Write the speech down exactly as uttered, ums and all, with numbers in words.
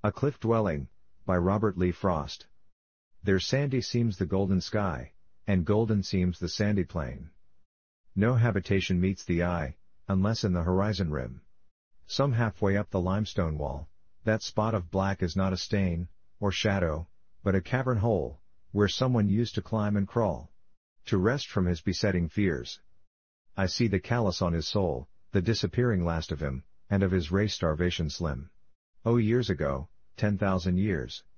A Cliff Dwelling, by Robert Lee Frost. There sandy seems the golden sky, and golden seems the sandy plain. No habitation meets the eye, unless in the horizon rim. Some halfway up the limestone wall, that spot of black is not a stain, or shadow, but a cavern hole, where someone used to climb and crawl, to rest from his besetting fears. I see the callus on his soul, the disappearing last of him, and of his race starvation slim. Oh, years ago, ten thousand years,